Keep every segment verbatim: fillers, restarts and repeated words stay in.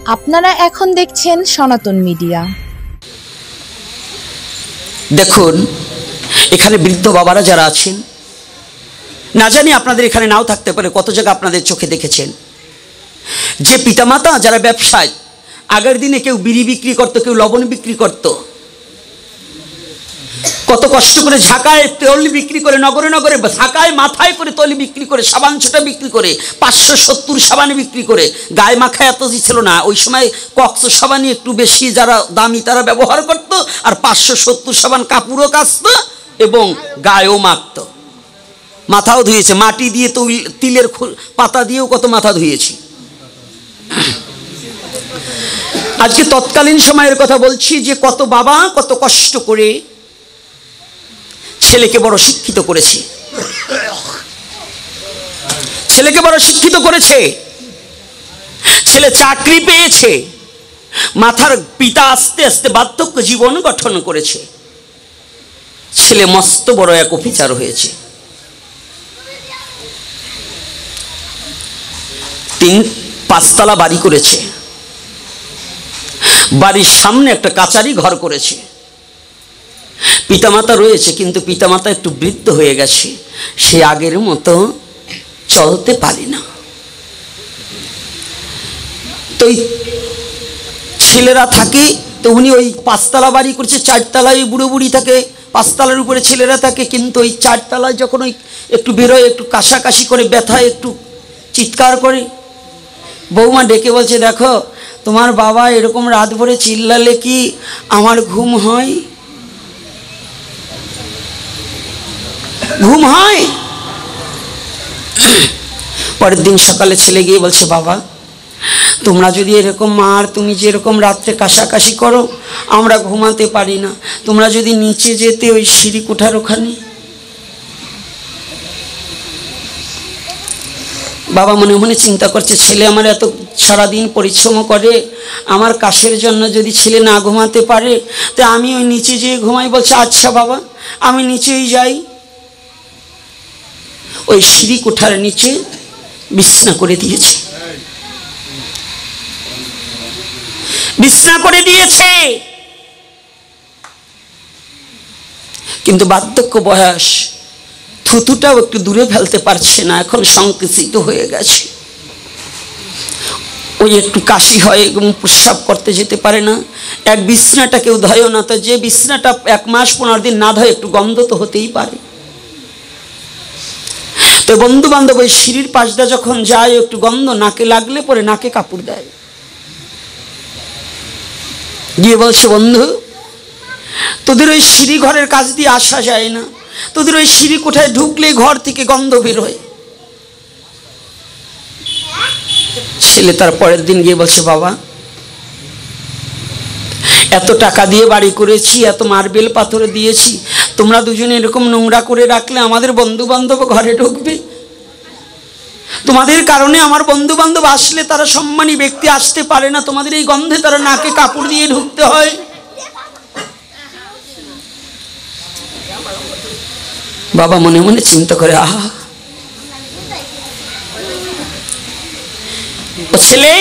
আপনারা এখন দেখছেন সনাতন মিডিয়া। দেখুন, এখানে বৃদ্ধ বাবারা যারা আছেন, না জানি আপনাদের এখানে নাও থাকতে পারে, কত জায়গা আপনাদের চোখে দেখেছেন যে পিতামাতা যারা ব্যবসায়, আগের দিনে কেউ বিড়ি বিক্রি করতো, কেউ লবণ বিক্রি করতো, কত কষ্ট করে ঝাঁকায় তৈল বিক্রি করে, নগরে নগরে ঝাঁকায় মাথায় করে তৈল বিক্রি করে, সাবান ছোটা বিক্রি করে, পাঁচশো সত্তর সাবান বিক্রি করে। গায়ে মাখায় এত ছিল না, ওই সময় কক্স সাবানই একটু বেশি যারা দামি তারা ব্যবহার করত, আর পাঁচশো সত্তর সাবান কাপড়ও কাচত এবং গায়েও মাখত, মাথাও ধুয়েছে, মাটি দিয়ে তৈল তিলের পাতা দিয়েও কত মাথা ধুয়েছি। আজকে তৎকালীন সময়ের কথা বলছি যে কত বাবা কত কষ্ট করে ছেলেকে বড় শিক্ষিত করেছে, ছেলেকে বড় শিক্ষিত করেছে, ছেলে চাকরি পেয়েছে, মাথার পিতা আস্তে আস্তে বার্ধক্য জীবন গঠন করেছে, ছেলে মস্ত বড় এক অফিসার হয়েছে, তিন পাঁচতলা বাড়ি করেছে, বাড়ির সামনে একটা কাচারি ঘর করেছে, পিতামাতা রয়েছে, কিন্তু পিতামাতা একটু বৃদ্ধ হয়ে গেছে, সে আগের মতো চলতে পারে না। তো ছেলেরা থাকে, তো উনি ওই পাঁচতলা বাড়ি করছে, চারতলায় বুড়ো বুড়ি থাকে, পাঁচতলার উপরে ছেলেরা থাকে, কিন্তু ওই চারতলায় যখন ওই একটু বেরোয়, একটু কাশাকাশি করে, ব্যথায় একটু চিৎকার করে, বৌমা ডেকে বলছে, দেখো তোমার বাবা এরকম রাত ভরে চিল্লালে কি আমার ঘুম হয়? ঘুম হয়? পরের দিন সকালে ছেলে গিয়ে বলছে, বাবা তোমরা যদি এরকম মার তুমি যে এরকম রাত্রে কাশাকাশি করো, আমরা ঘুমাতে পারি না, তোমরা যদি নিচে যেতে ওই সিঁড়ি কোঠার ওখানে। বাবা মনে মনে চিন্তা করছে, ছেলে আমার এত সারাদিন পরিশ্রম করে, আমার কাশের জন্য যদি ছেলে না ঘুমাতে পারে, তো আমি ওই নিচে যেয়ে ঘুমাই। বলছে, আচ্ছা বাবা আমি নিচেই যাই। ওই সিঁড়ি কোঠার নিচে বিছনা করে দিয়েছে, বিছনা করে দিয়েছে, কিন্তু বার্ধক্য বয়স, থুতুটাও একটু দূরে ফেলতে পারছে না, এখন সংকুচিত হয়ে গেছে, ওই একটু কাশি হয় এবং প্রস্রাব করতে যেতে পারে না। এক বিছনাটা কেউ ধয়ও না, তো যে বিছনাটা এক মাস পনেরো দিন না ধয় একটু গন্ধ তো হতেই পারে। তো বন্ধু বান্ধব ওই সিঁড়ির পাশটা যখন যায়, একটু গন্ধ নাকে লাগলে পরে নাকে কাপড় দেয়, গিয়ে বলছে, বন্ধু তোদের ওই সিঁড়ি ঘরের কাছ দিয়ে আসা যায় না, তোদের ওই সিঁড়ি কোঠায় ঢুকলে ঘর থেকে গন্ধ বেরোয়। ছেলে তার পরের দিন গিয়ে বলছে, বাবা এত টাকা দিয়ে বাড়ি করেছি, এত মার্বেল পাথর দিয়েছি, তোমরা দুজনে এরকম নোংরা করে রাখলে আমাদের বন্ধু বান্ধব ঘরে ঢুকবে, তোমাদের কারণে আমার বন্ধু বান্ধব আসলে তারা সম্মানী ব্যক্তি আসতে পারে না, তোমাদের এই গন্ধে তারা নাকে কাপড় দিয়ে ঢুকতে হয়। বাবা মনে মনে চিন্তা করে, আহা ছেলে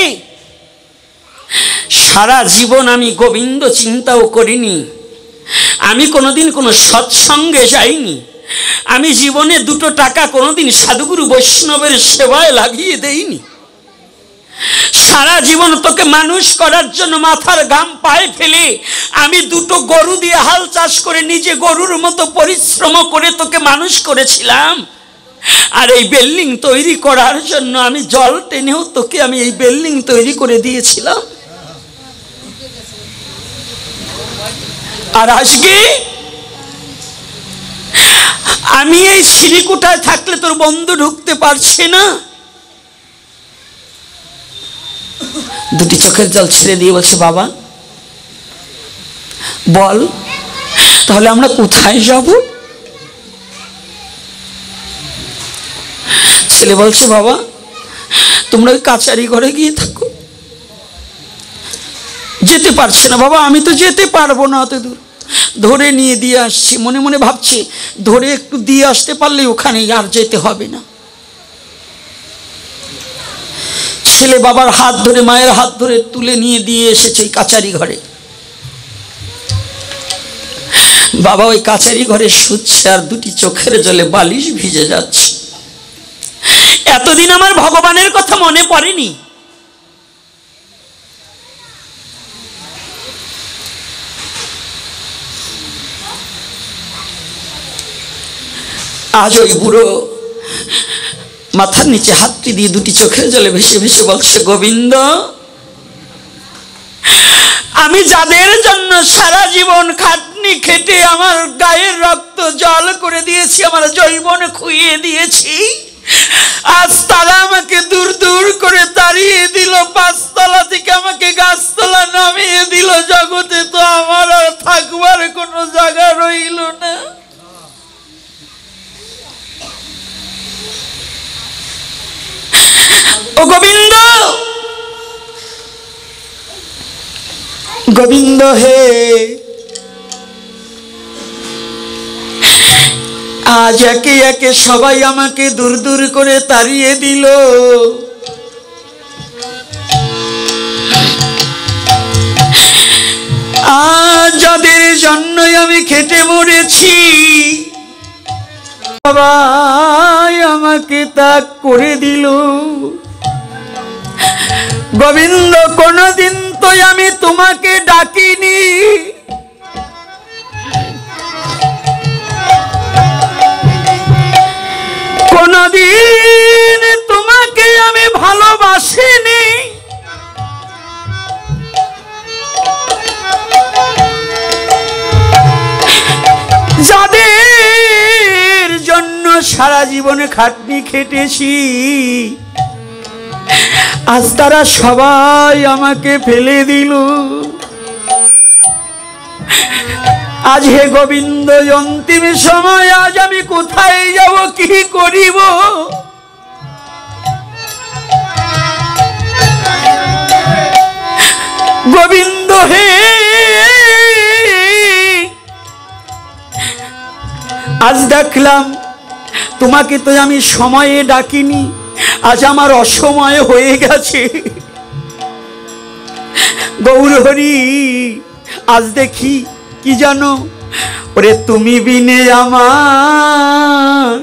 সারা জীবন আমি গোবিন্দ চিন্তাও করিনি, আমি কোনোদিন কোনো সৎসঙ্গে যাইনি, আমি জীবনে দুটো টাকা কোনোদিন সাধুগুরু বৈষ্ণবের সেবায় লাগিয়ে দেইনি, সারা জীবন তোকে মানুষ করার জন্য মাথার ঘাম পায়ে ফেলে আমি দুটো গরু দিয়ে হাল চাষ করে নিজে গরুর মতো পরিশ্রম করে তোকে মানুষ করেছিলাম, আর এই বিল্ডিং তৈরি করার জন্য আমি জল টেনেও তোকে আমি এই বিল্ডিং তৈরি করে দিয়েছিলাম, আর আজকে আমি এই সিঁড়িকুটায় থাকলে তোর বন্ধু ঢুকতে পারছে না। দুটি চোখের জল ছেড়ে দিয়ে বলছে, বাবা বল তাহলে আমরা কোথায় যাব? ছেলে বলছে, বাবা তোমরা ওই কাচারি ঘরে গিয়ে থাকো। যেতে পারছে না, বাবা আমি তো যেতে পারবো না অত দূর, ধরে নিয়ে দিয়ে আসছি। মনে মনে ভাবছে, ধরে একটু দিয়ে আসতে পারলে ওখানে আর যেতে হবে না। ছেলে বাবার হাত ধরে মায়ের হাত ধরে তুলে নিয়ে দিয়ে এসেছে ওই কাচারি ঘরে। বাবা ওই কাচারি ঘরে শুচ্ছে আর দুটি চোখের জলে বালিশ ভিজে যাচ্ছে। এতদিন আমার ভগবানের কথা মনে পড়েনি। আজ ওই বুড়ো মাথার নিচে হাতটি দিয়ে দুটি চোখের জলে ভেসে ভেসে বলছে, গোবিন্দ, আমি যাদের জন্য সারা জীবন খাটনি খেটে আমার গায়ের রক্ত জল করে দিয়েছি, আমার যৌবন খুইয়ে দিয়েছি, আজ তারা আমাকে দূর দূর করে তাড়িয়ে দিল, পাঁচতলা থেকে আমাকে গাছতলা নামিয়ে দিল। জগতে তো আমার আর থাকবার কোনো জায়গা রইল না। ও গোবিন্দ, গোবিন্দ হে, আজ একে একে সবাই আমাকে দূর দূর করে তাড়িয়ে দিল। আজ যাদের জন্যই আমি খেটে মরেছি, সবাই আমাকে ত্যাগ করে দিল। গোবিন্দ, কোনদিন তো আমি তোমাকে ডাকিনি, কোনদিন তোমাকে আমি ভালোবাসিনি। যাদের জন্য সারা জীবনে খাটনি খেটেছি, আজ তারা সবাই আমাকে ফেলে দিল। আজ হে গোবিন্দ, অন্তিম সময়, আজ আমি কোথায় যাব, কি করিব? গোবিন্দ হে, আজ দেখলাম তোমাকে তো আমি সময়ে ডাকিনি, আজ আমার অসময় হয়ে গেছে। গৌর হরি, আজ দেখি কি জানো, ওরে তুমি বিনে আমার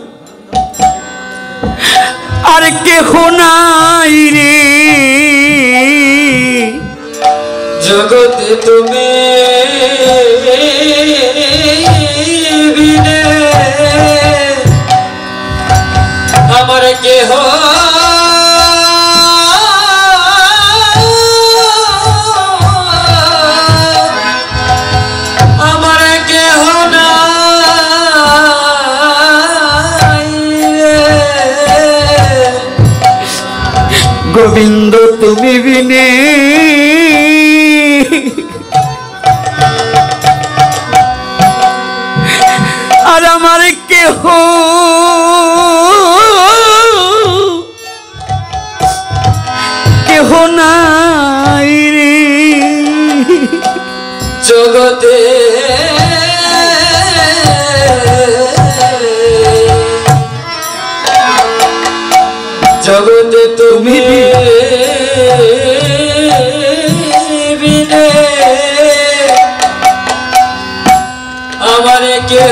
আর কেহ নাই রে, জগতে তুমি বিনে আমার কেহ আমার কেহ নাই রে। গোবিন্দ তুমি বিনে আর আমার কেহ কেহ নাই রে। জগতে জগতে তুমি বিনে আমার কেহ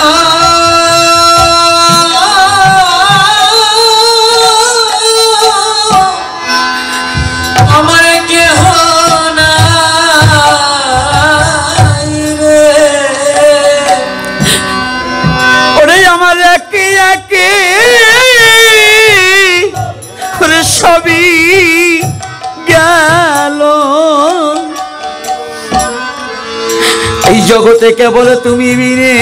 আমার কেহ নাই রে। ওরে আমার একে একে ওরে সবই গেল, এই জগতে কেবল তুমি বিনে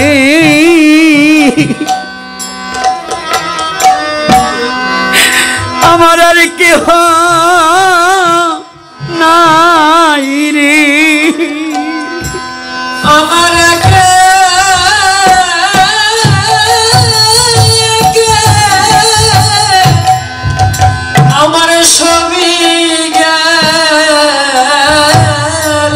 আমার আর কেহ নাই রে। আমার কে আমার সবই গেল,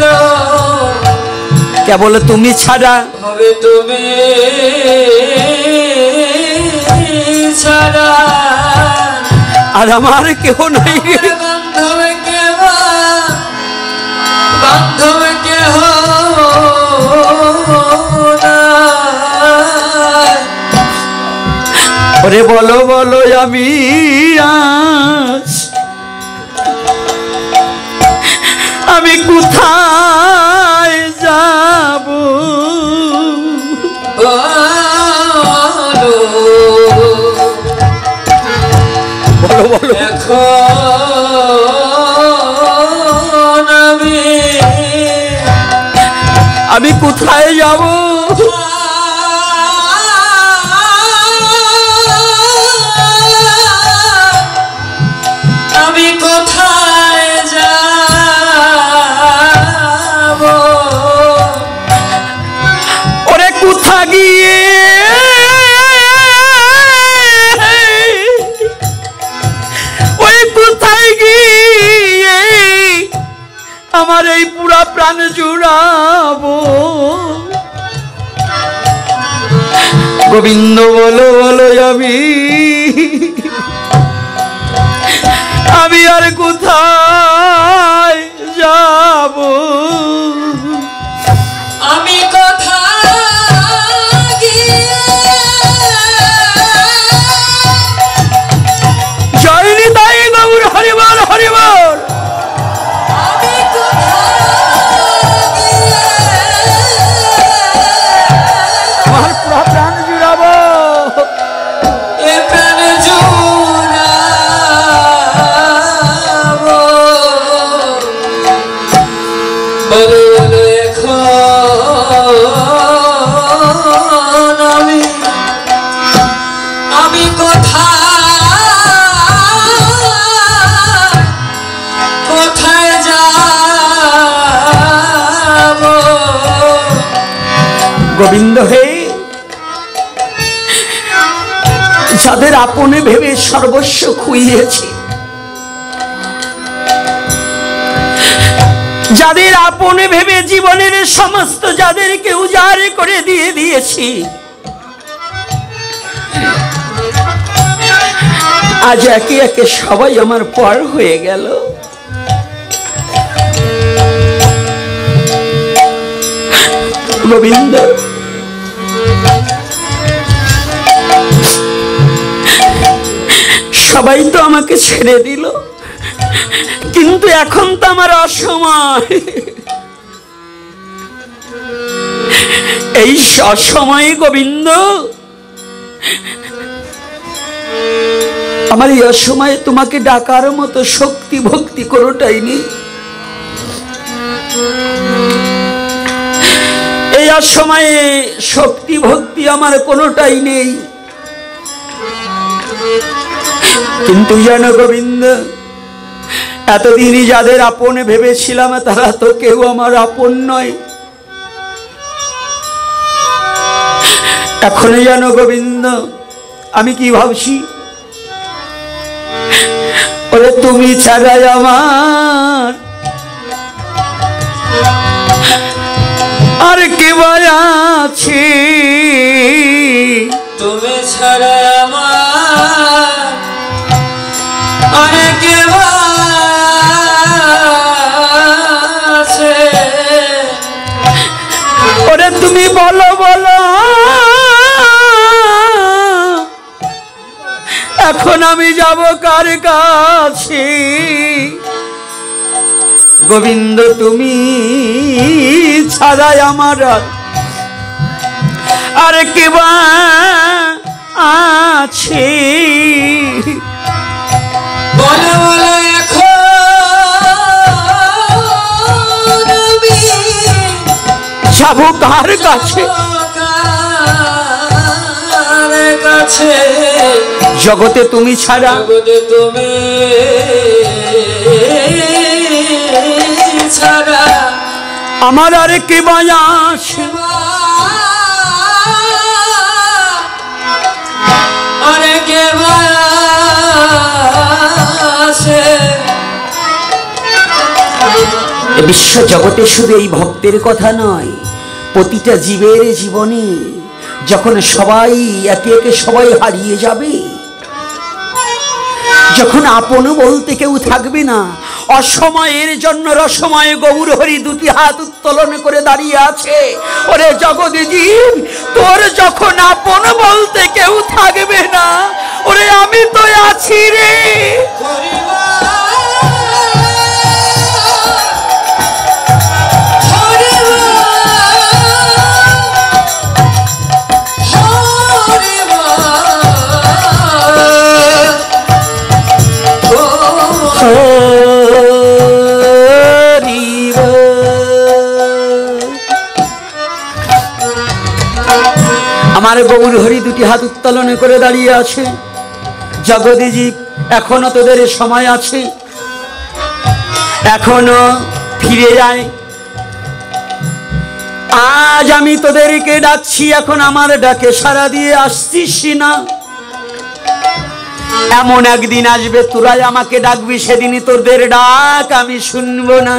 কেবল তুমি ছাড়া হবে তুমি ছাড়া আর আমার কেহ নাই। বান্ধব কেহ বান্ধব কেহ ওরে বলো বলো আমি আজ আমি কোথায় যাব? বলো বলো এখন আমি আমি কোথায় যাব? আমি কোথায় যাব? ওরে কোথা গিয়ে ওই কোথায় গিয়ে আমার এই পুরা প্রাণ জুড়াবো? গোবিন্দ বলো বলো আমি আমি আর কোথায় যাব? আমি কোথায় গিয়ে জয় নিতাই গৌর হরিবল হরিবল। আমি কোথায় গিয়ে আমার পুরা প্রাণ জুড়াবো। এ প্রাণ জুড়াবো। বলো বলো এখন আমি আমি কোথায় কোথায় যাব? গোবিন্দ হে, যাদের আপনে ভেবে সর্বস্ব খুইয়েছি, যাদের আপনে ভেবে জীবনের সমস্ত যাদেরকে উজাড় করে দিয়ে দিয়েছি, আজ একে একে সবাই আমার পর হয়ে গেল। গোবিন্দ, সবাই তো আমাকে ছেড়ে দিল, কিন্তু এখন তো আমার অসময়। এই অসময়ে গোবিন্দ, আমার এই অসময়ে তোমাকে ডাকার মতো শক্তি ভক্তি কোনোটাই নেই। এই অসময়ে শক্তি ভক্তি আমার কোনোটাই নেই। কিন্তু জানো গোবিন্দ, এতদিনই যাদের আপন ভেবেছিলাম তারা তো কেউ আমার আপন নয়। এখন জানো গোবিন্দ আমি কি ভাবছি? ওরে তুমি ছাড়াই আমার আর কে আছে? তুমি ছাড়া আমার অনেক আছে। ওরে তুমি বলো বলো এখন আমি যাব কার কাছে? গোবিন্দ তুমি ছাড়াই আমার আর কে আছে? বলো বলো এখন আমি যাব কার কাছে? কার কাছে? জগতে তুমি ছাড়া জগতে তুমি ছাড়া আমার আর কে আছে? অনেক আছে। বিশ্ব জগতে শুধু এই ভক্তের কথা নয়, প্রতিটা জীবের জীবনে যখন সবাই একে একে সবাই হারিয়ে যাবে, যখন আপন বলতে কেউ থাকবে না, অসময়ের জন্য রসময় গৌর হরি দুটি হাত উত্তোলন করে দাঁড়িয়ে আছে। ওরে জগৎজীব, তোর যখন আপন বলতে কেউ থাকবে না, ওরে আমি তো আছি রে। আমার গৌর হরি দুটি হাত উত্তোলন করে দাঁড়িয়ে আছে। জগৎজীব, এখনো তোদের সময় আছে, এখনো ফিরে যায়। আজ আমি তোদেরকে ডাকছি, এখন আমার ডাকে সাড়া দিয়ে আসছিস না। এমন একদিন আসবে তোরাই আমাকে ডাকবি, সেদিনই তোদের ডাক আমি শুনবো না।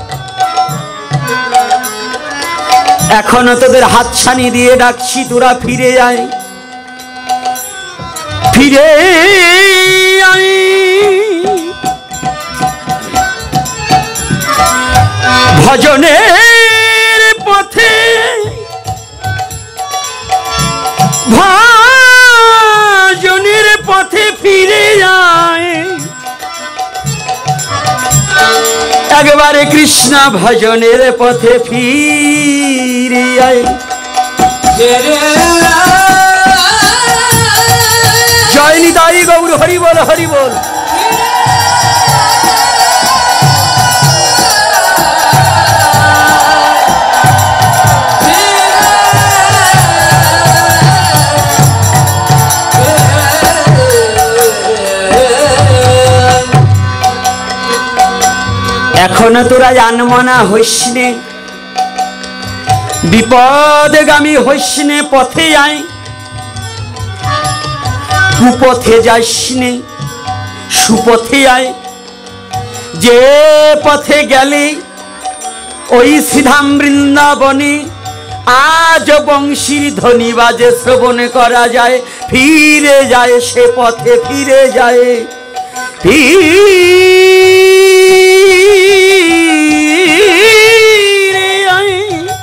এখনো তোদের হাতছানি দিয়ে ডাকছি, তোরা ফিরে আয়, ফিরে আয়। ভজনের পথে, ভজনের পথে ফিরে যায়। একবারে কৃষ্ণ ভজনের পথে ফিরে আয়। জয় নিতাই গৌর হরি বল, হরি বল। এখনো তোরা আনমনা হইসনে, বিপদগামী হইসনে, পথে আয়, কুপথে যাইসনে, সুপথে আয়। যে পথে গেলে ওই সিধাম বৃন্দাবনে আজ বংশীর ধ্বনি বাজে, শ্রবণ করা যায়। ফিরে যায় সে পথে, ফিরে যায়, ফিরে আয়।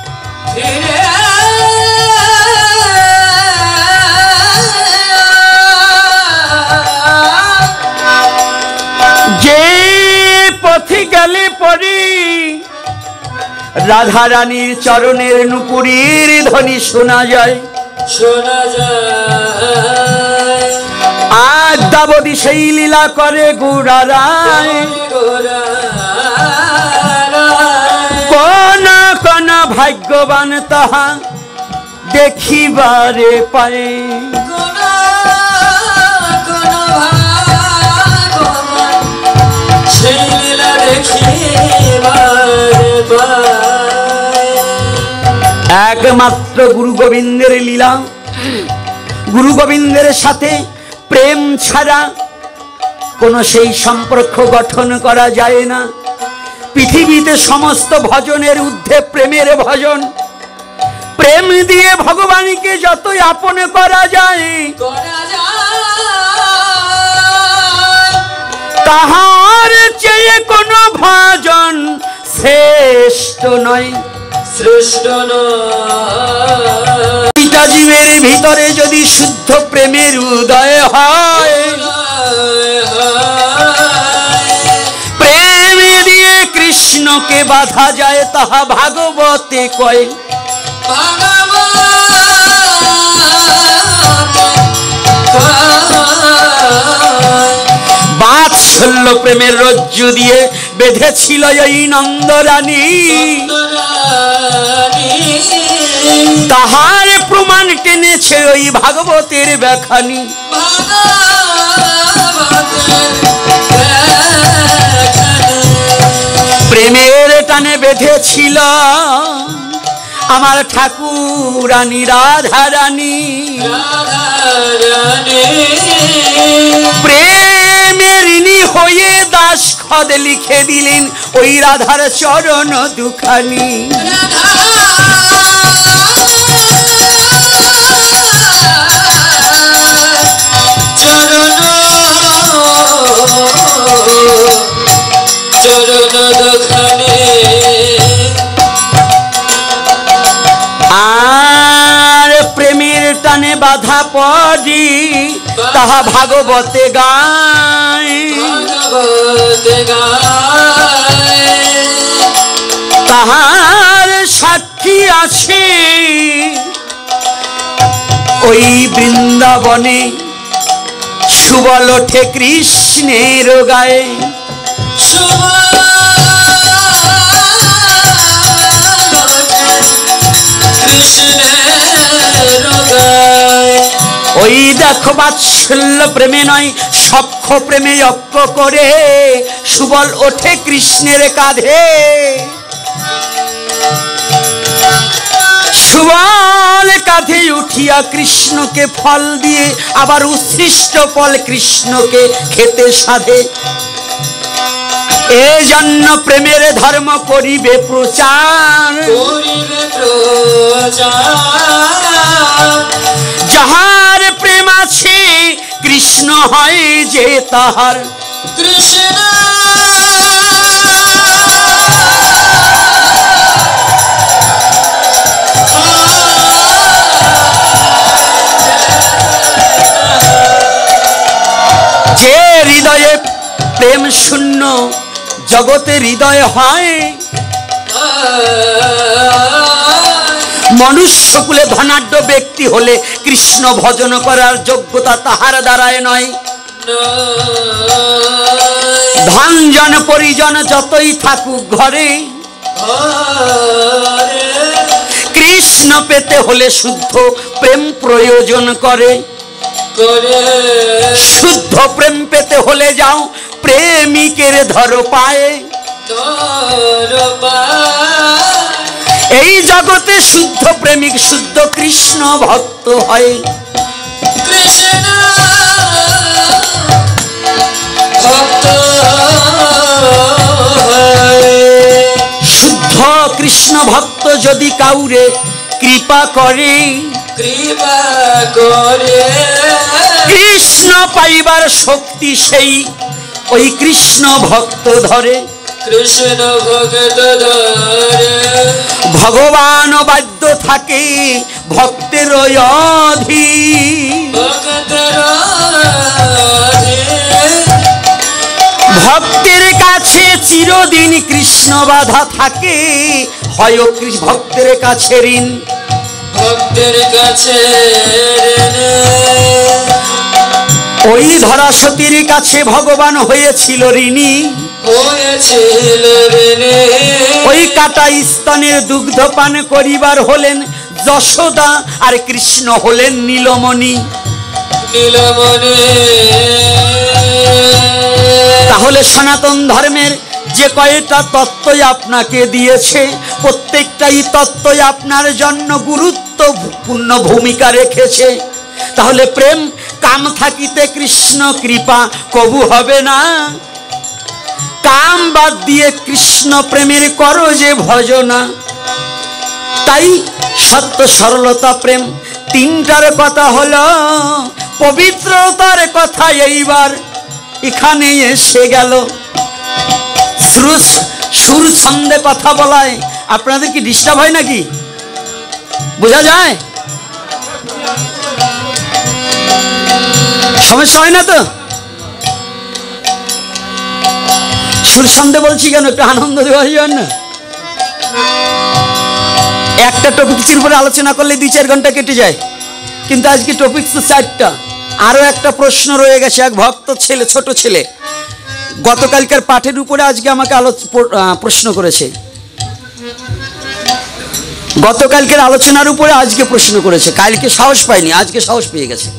যে পথে গেলে পরে রাধা রানীর চরণের নুপুরের ধ্বনি শোনা যায়, শোনা যায়। আদ্যাবধি সেই লীলা করে গৌরারায়। কোন কোন ভাগ্যবান তাহা দেখিবারে পায়। একমাত্র গুরু গোবিন্দের লীলা, গুরু গোবিন্দের সাথে প্রেম ছাড়া কোন সেই সম্পর্ক গঠন করা যায় না। পৃথিবীতে সমস্ত ভজনের ঊর্ধ্বে প্রেমের ভজন। প্রেম দিয়ে ভগবানকে যতই আপন করা যায়, তাহার চেয়ে কোন ভজন শ্রেষ্ঠ নয়, শ্রেষ্ঠ নয়। পিতা জীবের ভিতরে যদি শুদ্ধ প্রেমের উদয় হয়, প্রেম দিয়ে কৃষ্ণকে বাধা যায়, তাহা ভাগবতে কয়। বাৎসল্য প্রেমের রজ্জু দিয়ে বেঁধেছিল এই নন্দরানী, তাহার প্রমাণ টেনেছে ওই ভাগবতের ব্যাখানি। প্রেমের টানে বেঁধেছিল আমার ঠাকুরানী রাধা রানী। প্রেমের ঋণী হয়ে দাস খদ লিখে দিলেন ওই রাধার চরণ দুখানি। চরণ দোখানে আর প্রেমের টানে বাধা পড়ি তাহা ভাগবতে গায় ভাগবতে গায় তাহার সাক্ষী আছে ওই বৃন্দাবনে সুবল ওঠে কৃষ্ণের গায়ে ওই দেখো বাৎসল্য প্রেমে নয় সখ্য প্রেমে যজ্ঞ করে সুবল ওঠে কৃষ্ণের কাঁধে সুবল কাঁধে উঠিয়া কৃষ্ণকে ফল দিয়ে আবার উচ্ছিষ্ট ফল কৃষ্ণকে খেতে সাধে এই জন্য প্রেমের ধর্ম করিবে প্রচার করিবে প্রচার যাহার প্রেম আছে কৃষ্ণ হয় যে তাহার কৃষ্ণ যে হৃদয়ে প্রেম শূন্য জগতে হৃদয় হয় মনুষ্যকুলে ধনাঢ্য ব্যক্তি হলে কৃষ্ণ ভজন করার যোগ্যতা তাহার দ্বারায় নয় ধন জন পরিজন যতই থাকুক ঘরে কৃষ্ণ পেতে হলে শুদ্ধ প্রেম প্রয়োজন করে শুদ্ধ প্রেম পেতে হলে যাও প্রেমিকের ধরো পায়ে এই জগতে শুদ্ধ প্রেমিক শুদ্ধ কৃষ্ণ ভক্ত হয় কৃষ্ণ ভক্ত শুদ্ধ কৃষ্ণ ভক্ত যদি কাউরে কৃপা করে কৃপা করে কৃষ্ণ পাইবার শক্তি সেই ওই কৃষ্ণ ভক্ত ধরে কৃষ্ণ ভক্ত ধরে ভগবান বাদ্য থাকে ভক্তের অধীন ভক্তের ভক্তের কাছে চিরদিন কৃষ্ণ বাধা থাকে হয় ভক্তের কাছে ঋণ ভক্তের কাছে ওই ধরাসতীর কাছে ভগবান হয়েছিল ঋণী হয়েছিল ঋণী ওই কাটা স্তনের দুগ্ধ পান করিবার হলেন যশোদা আর কৃষ্ণ হলেন নীলমণি নীলমণি তাহলে সনাতন ধর্মের যে কয়টা তত্ত্বই আপনাকে দিয়েছে প্রত্যেকটাই তত্ত্বই আপনার জন্য গুরুত্বপূর্ণ ভূমিকা রেখেছে তাহলে প্রেম কাম থাকিতে কৃষ্ণ কৃপা কবু হবে না কাম বাদ দিয়ে কৃষ্ণ প্রেমের করো যে ভজনা তাই সত্য সরলতা প্রেম তিনটার কথা হলো পবিত্রতার কথা এইবার এখানে এসে গেল সুর ছন্দে কথা বলায় আপনাদের কি ডিস্টার্ব হয় নাকি বোঝা যায় সমস্যা হয় না তো সুর ছন্দে বলছি কেন একটু আনন্দ দেওয়া যায় না একটা টপিক্সের উপরে আলোচনা করলে দুই চার ঘন্টা কেটে যায় কিন্তু আজকে টপিক্স তো চারটা আরো একটা প্রশ্ন রয়ে গেছে এক ভক্ত ছেলে ছোট ছেলে গতকালকার পাঠের উপরে আজকে আমাকে প্রশ্ন করেছে গতকালকের আলোচনার উপরে আজকে প্রশ্ন করেছে কালকে সাহস পায়নি আজকে সাহস পেয়ে গেছে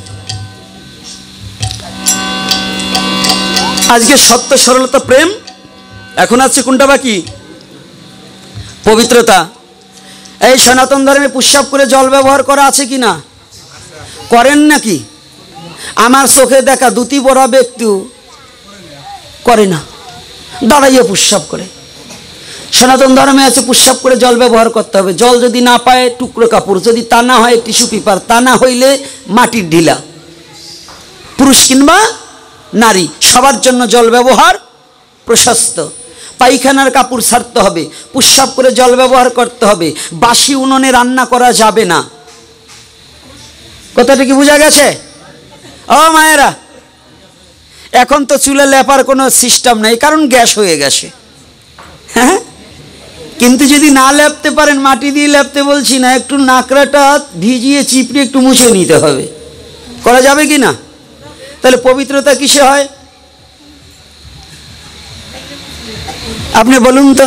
আজকে সত্য সরলতা প্রেম এখন আছে কোনটা বাকি পবিত্রতা এই সনাতন ধর্মে পুষ্পাপ করে জল ব্যবহার করা আছে কি না করেন নাকি আমার চোখে দেখা দুটি বড় ব্যক্তিও করে না দাঁড়াইয়ে পুষ্পাপ করে সনাতন ধর্মে আছে পুষ্পাপ করে জল ব্যবহার করতে হবে জল যদি না পায় টুকরো কাপড় যদি তা না হয় টিস্যু পেপার তা না হইলে মাটির ঢিলা পুরুষ কিংবা নারী সবার জন্য জল ব্যবহার প্রশস্ত, পায়খানার কাপড় ছাড়তে হবে, প্রস্রাব করে জল ব্যবহার করতে হবে, বাসি উনুনে রান্না করা যাবে না। কথাটা কি বোঝা গেছে? ও মায়েরা, এখন তো চুলে লেপার কোনো সিস্টেম নেই, কারণ গ্যাস হয়ে গেছে। হ্যাঁ, কিন্তু যদি না লেপতে পারেন, মাটি দিয়ে লেপতে বলছি না, একটু নাকড়াটা ভিজিয়ে চিপড়ে একটু মুছে নিতে হবে। করা যাবে কি না? তাহলে পবিত্রতা কিসে হয় আপনি বলুন তো?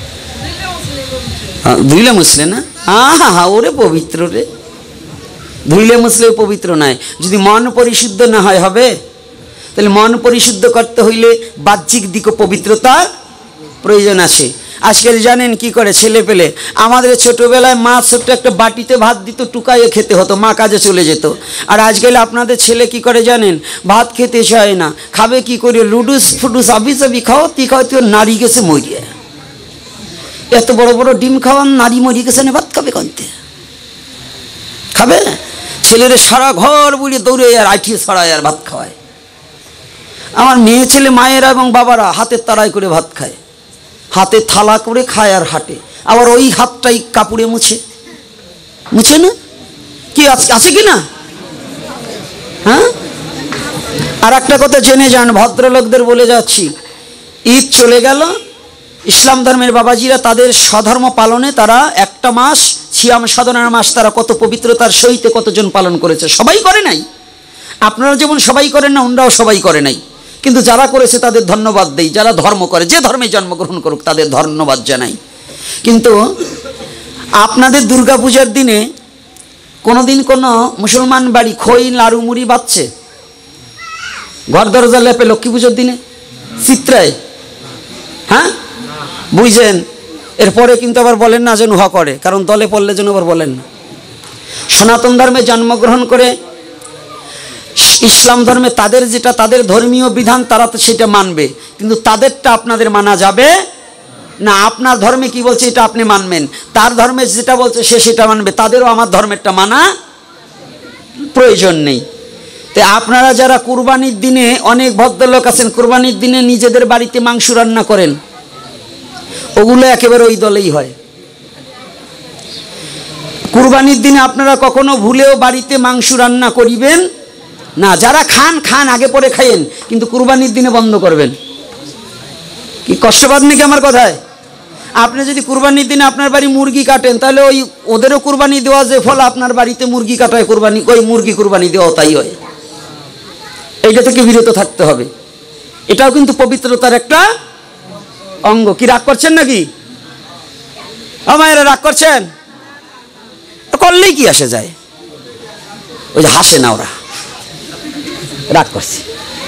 ধুইলে মুছলে না? হা হা ওরে পবিত্র রে, ধুইলে মুছলে পবিত্র নয়। যদি মন পরিশুদ্ধ না হয় হবে? তাহলে মন পরিশুদ্ধ করতে হইলে বাহ্যিক দিকও পবিত্রতার প্রয়োজন আছে। আজকাল জানেন কি করে ছেলে পেলে? আমাদের ছোটবেলায় মা ছোট্ট একটা বাটিতে ভাত দিত, টুকাইয়ে খেতে হতো, মা কাজে চলে যেত। আর আজকাল আপনাদের ছেলে কি করে জানেন? ভাত খেতে চায় না, খাবে কি করে? লুডুস ফুডুস আবি চাবি খাও, তি খাও, তুই নারী গেছে মরিয়া। এত বড় বড় ডিম খাওয়ান, নারী মরিয়ে গেছে না, ভাত খাবে কনতে? খাবে? ছেলেরে সারা ঘর বুড়িয়ে দৌড়ে আর আইঠিয়ে ছড়ায় আর ভাত খাওয়ায়। আমার মেয়ে ছেলে মায়েরা এবং বাবারা হাতের তাড়াই করে ভাত খায়, হাতে থালা করে খায় আর হাঁটে, আবার ওই হাতটাই কাপড়ে মুছে মুছে না? কি আছে কি না? হ্যাঁ, আর একটা কথা জেনে যান, ভদ্রলোকদের বলে যাচ্ছি, ঈদ চলে গেল, ইসলাম ধর্মের বাবাজিরা তাদের স্বধর্ম পালনে তারা একটা মাস সিয়াম সাধনার মাস তারা কত পবিত্রতার সহিত কতজন পালন করেছে। সবাই করে নাই, আপনারা যেমন সবাই করেন না, ওনারাও সবাই করে নাই, কিন্তু যারা করেছে তাদের ধন্যবাদ দেই। যারা ধর্ম করে, যে ধর্মে জন্মগ্রহণ করুক, তাদের ধন্যবাদ জানাই। কিন্তু আপনাদের দুর্গাপূজার দিনে কোনোদিন কোনো মুসলমান বাড়ি খই লাড়ু মুড়ি বাচ্ছে? ঘর দরজা লেপে লক্ষ্মী পুজোর দিনে চিত্রায়? হ্যাঁ, বুঝছেন? এরপরে কিন্তু আবার বলেন না যেন উহা করে, কারণ দলে পড়লে যেন আবার বলেন না। সনাতন ধর্মে জন্মগ্রহণ করে ইসলাম ধর্মে তাদের যেটা তাদের ধর্মীয় বিধান তারা তো সেটা মানবে, কিন্তু তাদেরটা আপনাদের মানা যাবে না। আপনার ধর্মে কি বলছে এটা আপনি মানবেন, তার ধর্মে যেটা বলছে সে সেটা মানবে, তাদেরও আমার ধর্মেরটা মানা প্রয়োজন নেই। তো আপনারা যারা কুরবানির দিনে, অনেক ভদ্রলোক আছেন কুরবানির দিনে নিজেদের বাড়িতে মাংস রান্না করেন, ওগুলো একেবারে ওই দলেই হয়। কুরবানির দিনে আপনারা কখনো ভুলেও বাড়িতে মাংস রান্না করিবেন না। যারা খান খান, আগে পরে খাইয়েন, কিন্তু কুরবানির দিনে বন্ধ করবেন। কি কষ্ট পান নাকি আমার কথায়? আপনি যদি কুরবানির দিনে আপনার বাড়ি মুরগি কাটেন, তাহলে ওই ওদেরও কুরবানি দেওয়া যে ফল আপনার বাড়িতে মুরগি কাটায় কুরবানি, ওই মুরগি কুরবানি দেওয়া তাই হয়। এইটা থেকে বিরত থাকতে হবে। এটাও কিন্তু পবিত্রতার একটা অঙ্গ। কি রাগ করছেন নাকি? আমায়েরা রাগ করছেন? করলেই কি আসে যায়? ওই যে হাসে না, ওরা রাগ করছে।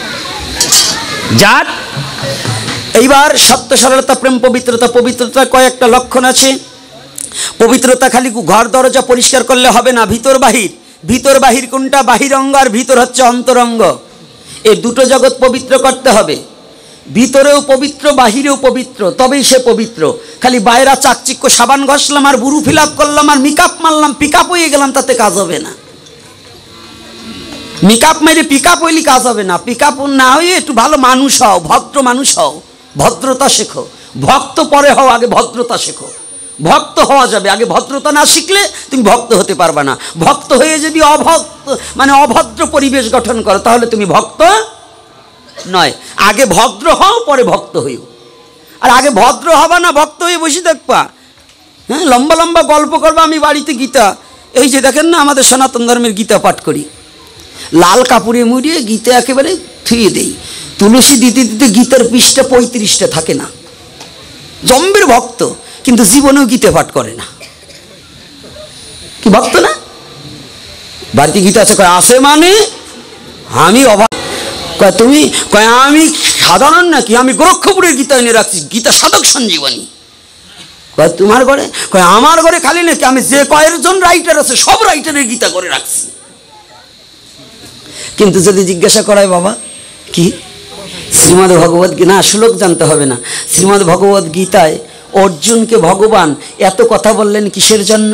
যার এইবার সত্য সরলতা প্রেম পবিত্রতা। পবিত্রতার কয়েকটা লক্ষণ আছে। পবিত্রতা খালি ঘর দরজা পরিষ্কার করলে হবে না, ভিতর বাহির। ভিতর বাহির কোনটা? বাহির অঙ্গ আর ভিতর হচ্ছে অন্তরঙ্গ। এই দুটো জগৎ পবিত্র করতে হবে। ভিতরেও পবিত্র, বাহিরেও পবিত্র, তবেই সে পবিত্র। খালি বাইরা চাকচিক্য সাবান ঘষলাম আর বুরু ফিল আপ করলাম আর মেকআপ মারলাম, পিক আপ হয়ে গেলাম, তাতে কাজ হবে না। মেকআপ মেরে পিক আপ হইলে কাজ হবে না। পিক আপ না হয়ে একটু ভালো মানুষ হও, ভদ্র মানুষ হও, ভদ্রতা শেখো। ভক্ত পরে হও, আগে ভদ্রতা শেখো। ভক্ত হওয়া যাবে, আগে ভদ্রতা না শিখলে তুমি ভক্ত হতে পারবে না। ভক্ত হয়ে যদি অভক্ত মানে অভদ্র পরিবেশ গঠন করো, তাহলে তুমি ভক্ত নয়। আগে ভদ্র হও, পরে ভক্ত হইও। আর আগে ভদ্র হবা না, ভক্ত হয়ে বসে দেখবা, হ্যাঁ, লম্বা লম্বা গল্প করবা। আমি বাড়িতে গীতা, এই যে দেখেন না, আমাদের সনাতন ধর্মের গীতা পাঠ করি, লাল কাপড়ে মুড়িয়ে গীতা একেবারে থুয়ে দেই। তুলসী দিতে দিতে গীতার পৃষ্ঠা পঁয়ত্রিশটা থাকে না। জম্বের ভক্ত, কিন্তু জীবনেও গীতা পাঠ করে না। কি ভক্ত না? বাড়িতে গীতা আছে, কয় আছে মানে আমি অবাক। কয় তুমি, কয় আমি সাধারণ নাকি, আমি গোরক্ষপুরের গীতা এনে রাখছি, গীতা সাধক সঞ্জীবনী। কয় তোমার ঘরে? কয় আমার ঘরে খালি নাকি, আমি যে কয়েকজন রাইটার আছে সব রাইটারের গীতা করে রাখছি। কিন্তু যদি জিজ্ঞাসা করায় বাবা কি শ্রীমদ্ ভগবত গীতা, না শ্লোক জানতে হবে না, শ্রীমদ্ ভগবত গীতায় অর্জুনকে ভগবান এত কথা বললেন কিসের জন্য?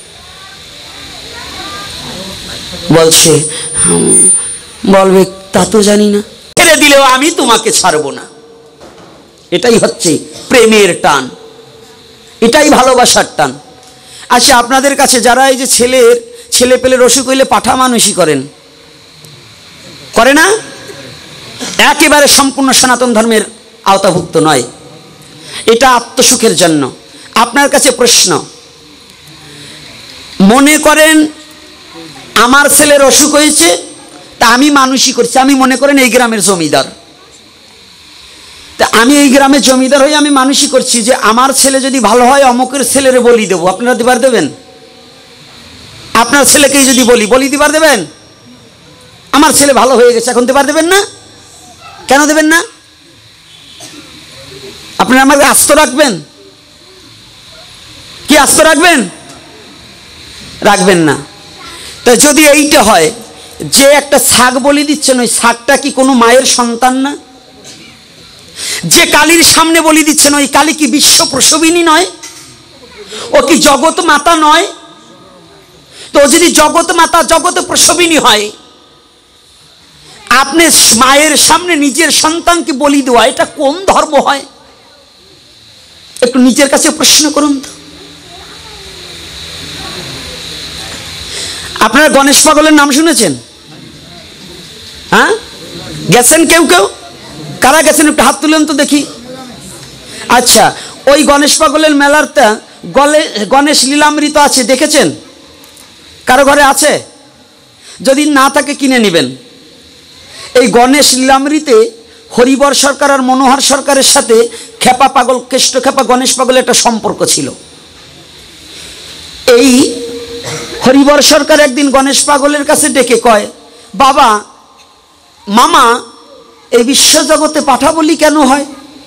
বলছে বলবে তা তো জানি না, ছেড়ে দিলেও আমি তোমাকে ছাড়বো না। এটাই হচ্ছে প্রেমের টান, এটাই ভালোবাসার টান। আচ্ছা, আপনাদের কাছে যারা এই যে ছেলের ছেলে পেলের অসুখ হইলে পাঠা মানুষই করেন, করে না? একেবারে সম্পূর্ণ সনাতন ধর্মের আওতাভুক্ত নয়, এটা আত্মসুখের জন্য। আপনার কাছে প্রশ্ন, মনে করেন আমার ছেলের অসুখ হয়েছে, তা আমি মানুষই করছি, আমি মনে করেন এই গ্রামের জমিদার, তা আমি এই গ্রামের জমিদার হয়ে আমি মানুষই করছি যে আমার ছেলে যদি ভালো হয় অমুকের ছেলেরে বলি দেবো। আপনারা দিবার দেবেন? আপনার ছেলেকেই যদি বলি বলি দিবার দেবেন? আমার ছেলে ভালো হয়ে গেছে, এখন দিবার দেবেন না? কেন দেবেন না? আপনারা আমাকে আস্ত রাখবেন কি? আস্ত রাখবেন? রাখবেন না। তা যদি এইটা হয় যে একটা ছাগ বলি দিচ্ছেন, ওই ছাগটা কি কোনো মায়ের সন্তান না? যে কালীর সামনে বলি দিচ্ছেন, ওই কালী কি বিশ্ব প্রসবিনী নয়? ও কি জগৎ মাতা নয়? তো যদি জগৎ মাতা জগৎ প্রসবিনী হয়, আপনি মায়ের সামনে নিজের সন্তানকে বলি দেওয়া, এটা কোন ধর্ম হয়? একটু নিজের কাছে প্রশ্ন করুন তো। আপনারা গণেশ পাগলের নাম শুনেছেন? হ্যাঁ, গেছেন কেউ কেউ? কারা গেছেন একটু হাত তুলেন তো দেখি। আচ্ছা, ওই গণেশ পাগলের মেলারটা গলে গণেশ লীলামৃত আছে, দেখেছেন? কারো ঘরে আছে? যদি না থাকে কিনে নেবেন। এই গণেশ লীলামৃতে হরিবর সরকার আর মনোহর সরকারের সাথে খেপা পাগল কেষ্ট খেপা গণেশ পাগলের একটা সম্পর্ক ছিল। এই হরিবর সরকার একদিন গণেশ পাগলের কাছে ডেকে কয়, বাবা মামা, এই বিশ্বজগতে পাঠা বলি কেন হয়?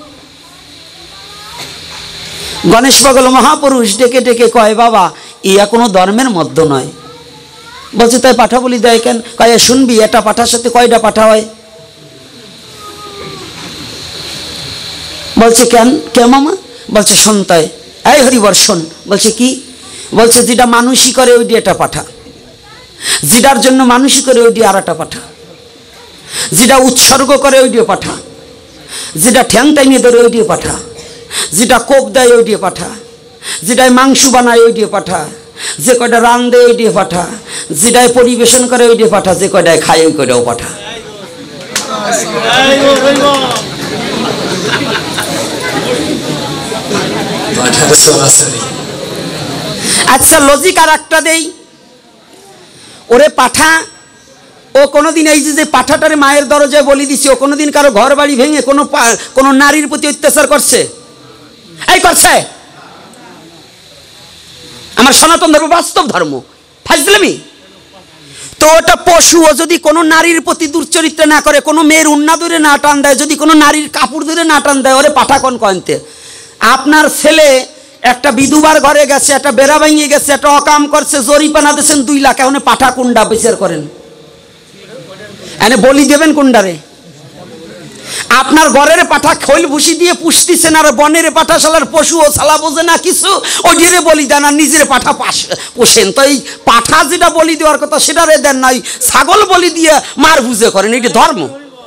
গণেশ পাগল মহাপুরুষ ডেকে ডেকে কয়, বাবা ইয়া কোনো ধর্মের মধ্যে নয়। বলছে তাই পাঠা বলি দেয় কেন? কয় শুনবি, এটা পাঠার সাথে কয়টা পাঠা হয়? বলছে কেন কে মামা? বলছে শুনতায়। এই হরিবর শোন। বলছে কি? বলছে যেটা মানুষই করে ওইটি এটা পাঠা, যেটার জন্য মানুষই করে ওইটি আর একটা পাঠা, যেটা উৎসর্গ করে ওইটিও পাঠা, যেটা ঠ্যাং টাইনে ধরে ওইটিও পাঠা, যেটা কোপ দেয় ওইটিও পাঠা, যেটায় মাংস বানায় ওইটিও পাঠা, যে কয়টা রান দেয় ওইটিও পাঠা, যেটায় পরিবেশন করে ওইটিও পাঠা, যে কয়টায় খায় ওই কয়টাও পাঠা। আচ্ছা, লজিক আর একটা দেই। ওরে পাঠা, ও কোনোদিন এই যে পাঠাটারে মায়ের দরজায় বলি দিছে, ও কোনোদিন কারো ঘর বাড়ি ভেঙে কোনো কোনো নারীর প্রতি অত্যাচার করছে? এই করছে? আমার সনাতন ধর্ম বাস্তব ধর্ম, ফাজলামি। তো ওটা পশু, ও যদি কোনো নারীর প্রতি দুর্চরিত্র না করে, কোনো মেয়ের উন্না ধরে না টান দেয়, যদি কোনো নারীর কাপড় ধরে না টান দেয়, ওরে পাঠা কোন কয়তে? আপনার ছেলে একটা বিধবার ঘরে গেছে, একটা বেড়া ভাঙিয়ে গেছে, একটা অকাম করছে, জরিপানা দিয়েছেন দুই লাখ, এখন পাঠা কোনটা বিচার করেন? এনে বলি দেবেন কোনটারে? আপনার ঘরের পাঠা খৈল ভুসি দিয়ে পুষতেছেন, আর বনের পাঠা শালার পশু ও শালা বোঝে না কিছু, ওইটিরে বলি দেন, আর নিজের পাঠা পোষেন। তো এই পাঠা যেটা বলি দেওয়ার কথা সেটারে দেন নাই, ছাগল বলি দিয়ে মার বুঝে করেন। এইটা ধর্ম?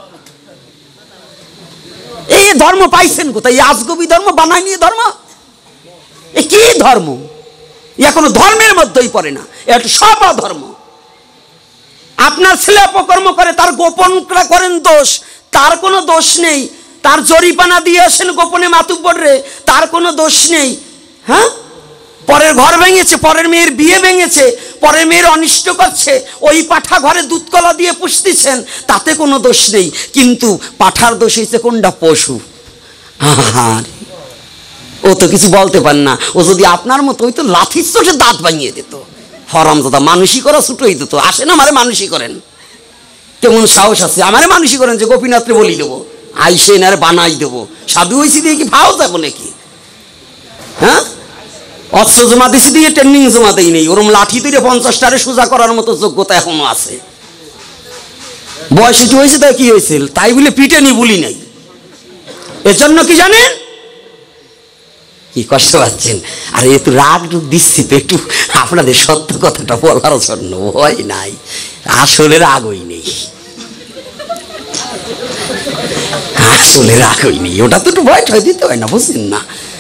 এই ধর্ম পাইছেন কোথায়? আজগবি ধর্ম বানাই নিয়ে ধর্ম? এ কি ধর্ম? ইয়া কোনো ধর্মের মধ্যেই পড়ে না, এটা সব ধর্ম। আপনার ছেলে অপকর্ম করে, তার গোপন করেন দোষ, তার কোনো দোষ নেই। তার জরিপানা দিয়ে আসেন গোপনে মাতুব্বর রে, তার কোনো দোষ নেই। হ্যাঁ, পরের ঘর ভেঙেছে, পরের মেয়ের বিয়ে ভেঙেছে, পরের মেয়ের অনিষ্ট করছে, ওই পাঠা ঘরে দুধ কলা দিয়ে পুষতেছেন, তাতে কোনো দোষ নেই। কিন্তু পাঠার দোষ হয়েছে কোনটা? পশু। আহারে, ও তো কিছু বলতে পারে না। ও যদি আপনার মতো ওই তো লাঠির চোটে দাঁত ভাঙিয়ে দিত। হরামজাদা, মানুষই করা ছুটোই দিত। আসেন আমারে মানুষই করেন, কেমন সাহস আছে? আমারে মানুষই করেন যে গোপীনাথরে বলি দেবো, আইসেন আর বানাই দেবো। সাধু হয়েছি দিয়ে কি ভাও যাবো নাকি? হ্যাঁ, অস্ত্র জমা দিছি দিয়ে ট্রেনিং জমা দেই নেই। ওরম লাঠি তৈরি পঞ্চাশটারে সোজা করার মতো যোগ্যতা এখনো আছে। বয়স একটু হয়েছে, তাই কি হয়েছিল? তাই বলে পিটে নি বলি নাই। এর জন্য কি জানেন? কি কষ্ট পাচ্ছেন? আর একটু রাগ রূপ দিচ্ছি তো একটু আপনাদের সত্য কথাটা বলার জন্য, ভয় নাই, আসলে রাগই নেই। আসলে রাগ হয়নি, ওটা তো একটু ভয় ঠয় দিতে হয় না, বুঝলেন না?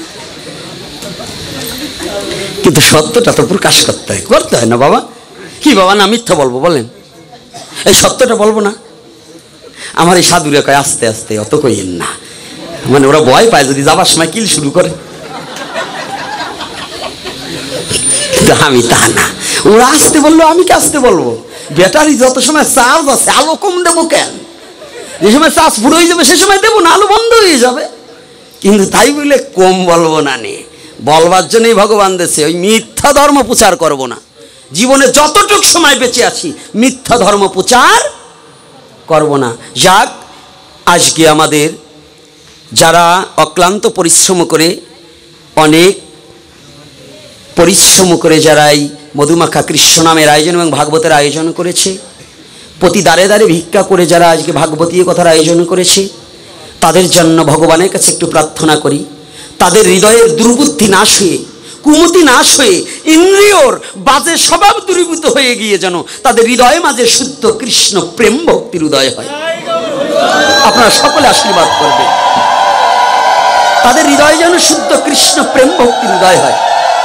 কিন্তু সত্যটা তো প্রকাশ করতে হয়, করতে হয় না বাবা? কি বাবা না মিথ্যা বলবো বলেন? এই সত্যটা বলবো না? আমার এই সাধুরা কয় আস্তে আস্তে, অত কইেন না, মানে ওরা ভয় পায় যদি যাবার সময় কিল শুরু করে। আমি তা না, ওরা আসতে বললো আমি কি আসতে বলবো? ব্যাটারি যত সময় চার্জ আছে আলো কম দেবো কেন? যে সময় চার্জ পুরো হয়ে যাবে সে সময় দেবো না, আলো বন্ধ হয়ে যাবে। কিন্তু তাই বলে কম বলবো না, নে বলবার জন্যই ভগবান দেশে ওই মিথ্যা ধর্ম প্রচার করবো না। জীবনে যতটুক সময় বেঁচে আছি মিথ্যা ধর্ম প্রচার করব না। যাক, আজকে আমাদের যারা অক্লান্ত পরিশ্রম করে, অনেক পরিশ্রম করে যারা এই মধুমাখা কৃষ্ণ নামের আয়োজন এবং ভাগবতের আয়োজন করেছে, প্রতি দ্বারে দ্বারে ভিক্ষা করে যারা আজকে ভাগবতীয় কথার আয়োজন করেছে, তাদের জন্য ভগবানের কাছে একটু প্রার্থনা করি, তাদের হৃদয়ের দুর্বুদ্ধি নাশ হয়ে, কুমতি নাশ হয়ে, ইন্দ্রিয়র বাজে স্বভাব দূরীভূত হয়ে গিয়ে যেন তাদের হৃদয়ে মাঝে শুদ্ধ কৃষ্ণ প্রেম ভক্তির উদয় হয়। আপনারা সকলে আশীর্বাদ করবেন, তাদের হৃদয়ে যেন শুদ্ধ কৃষ্ণ প্রেম ভক্তির উদয় হয়।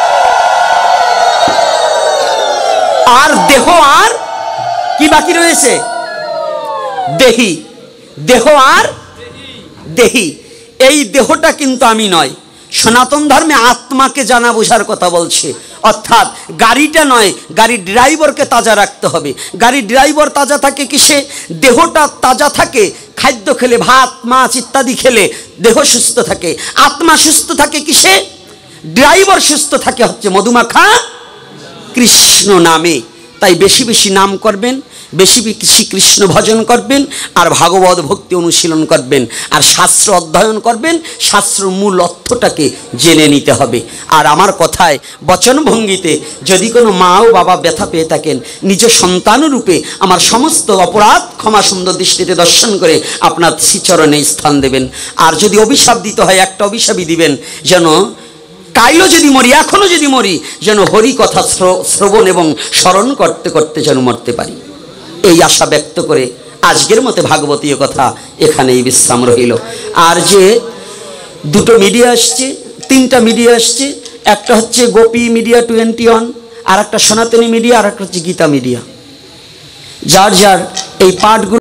আর দেহ আর কি বাকি রয়েছে? দেহি। দেহ আর দেহি। এই দেহটা কিন্তু আমি নয়। সনাতন ধর্মে আত্মাকে জানা বোঝার কথা বলছে, অর্থাৎ গাড়িটা নয়, গাড়ির ড্রাইভারকে তাজা রাখতে হবে। গাড়ির ড্রাইভার তাজা থাকে কিসে? দেহটা তাজা থাকে খাদ্য খেলে, ভাত মাছ ইত্যাদি খেলে দেহ সুস্থ থাকে। আত্মা সুস্থ থাকে কিসে? ড্রাইভার সুস্থ থাকে হচ্ছে মধুমাখা কৃষ্ণ নামে। তাই বেশি বেশি নাম করবেন, বেশি বেশি কৃষ্ণ ভজন করবেন, আর ভাগবত ভক্তি অনুশীলন করবেন, আর শাস্ত্র অধ্যয়ন করবেন। শাস্ত্র মূল অর্থটাকে জেনে নিতে হবে। আর আমার কথায় বচনভঙ্গিতে যদি কোনো মা ও বাবা ব্যথা পেয়ে থাকেন, নিজ সন্তানরূপে আমার সমস্ত অপরাধ ক্ষমা সুন্দর দৃষ্টিতে দর্শন করে আপনার শ্রীচরণে স্থান দেবেন। আর যদি অভিশাপ দিতে হয়, একটা অভিশাপই দিবেন, যেন কাইলো যদি মরি, এখনো যদি মরি, যেন হরি কথা শ্রবণ এবং স্মরণ করতে করতে যেন মরতে পারি। এই আশা ব্যক্ত করে আজকের মতে ভাগবতীয় কথা এখানেই বিশ্রাম রহিল। আর যে দুটো মিডিয়া আসছে, তিনটা মিডিয়া আসছে, একটা হচ্ছে গোপী মিডিয়া টোয়েন্টি ওয়ান, আর একটা সনাতনী মিডিয়া, আর একটা হচ্ছে গীতা মিডিয়া। যার যার এই পাঠগুলো